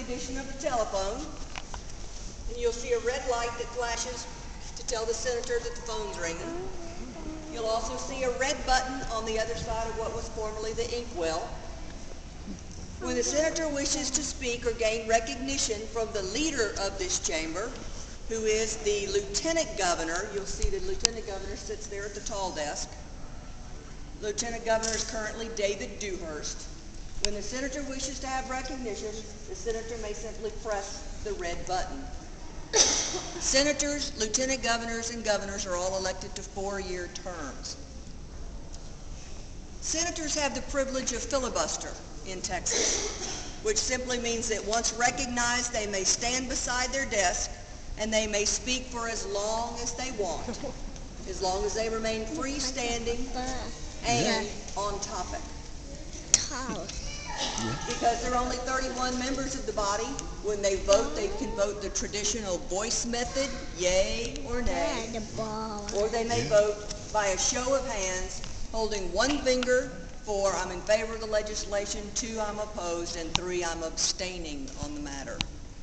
edition of the telephone, and you'll see a red light that flashes to tell the senator that the phone's ringing. You'll also see a red button on the other side of what was formerly the inkwell. When the senator wishes to speak or gain recognition from the leader of this chamber, who is the lieutenant governor, you'll see the lieutenant governor sits there at the tall desk. Lieutenant governor is currently David Dewhurst. When the senator wishes to have recognition, the senator may simply press the red button. Senators, lieutenant governors, and governors are all elected to 4-year terms. Senators have the privilege of filibuster in Texas, which simply means that once recognized, they may stand beside their desk and they may speak for as long as they want, as long as they remain freestanding and on topic. Because there are only 31 members of the body, when they vote, they can vote the traditional voice method, yay or nay, or they may vote by a show of hands, holding one finger for I'm in favor of the legislation, 2 I'm opposed, and 3 I'm abstaining on the matter.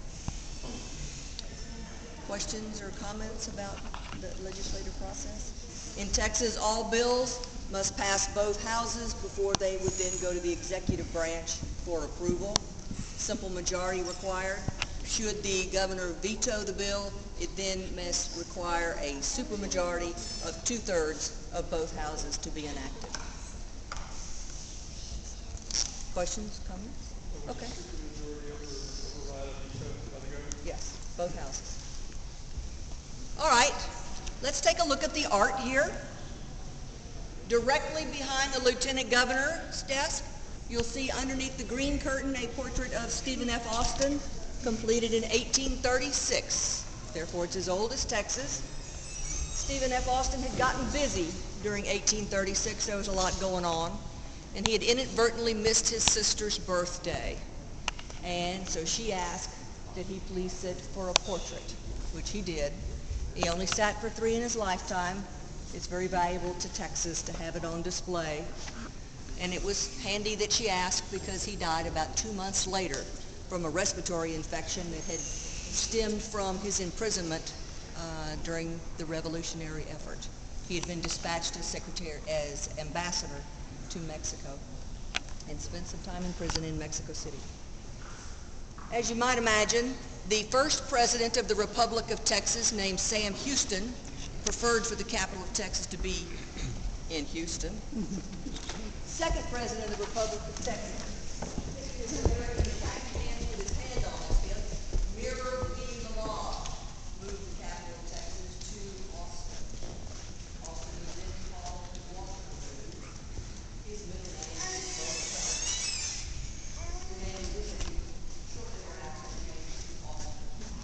Questions or comments about the legislative process? In Texas, all bills must pass both houses before they would then go to the executive branch for approval. Simple majority required. Should the governor veto the bill, it then must require a supermajority of 2/3 of both houses to be enacted. Questions, comments? Okay. Yes, both houses. All right, let's take a look at the art here. Directly behind the lieutenant governor's desk, you'll see underneath the green curtain a portrait of Stephen F. Austin, completed in 1836. Therefore, it's as old as Texas. Stephen F. Austin had gotten busy during 1836. There was a lot going on, and he had inadvertently missed his sister's birthday. And so she asked that he please sit for a portrait, which he did. He only sat for 3 in his lifetime. It's very valuable to Texas to have it on display. And it was handy that she asked because he died about 2 months later from a respiratory infection that had stemmed from his imprisonment during the revolutionary effort. He had been dispatched as ambassador to Mexico and spent some time in prison in Mexico City. As you might imagine, the first president of the Republic of Texas, named Sam Houston, preferred for the capital of Texas to be in Houston. Second president of the Republic of Texas is an American tax man with his hand on his hip. Mirror being the law, moved the capital of Texas to Austin. Austin was then called Washington. His middle name is Boston. The name is shortly thereafter changed to Austin.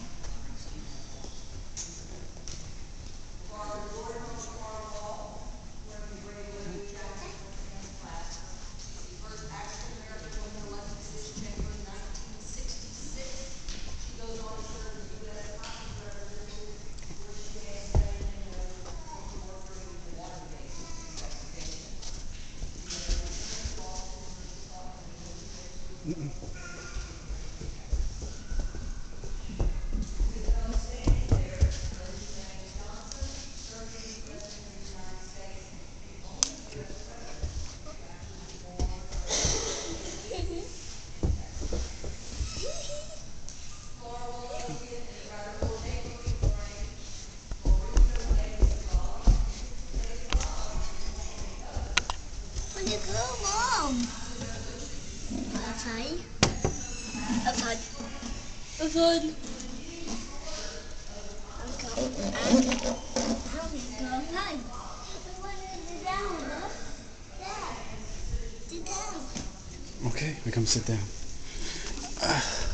Outside. Okay, we come sit down.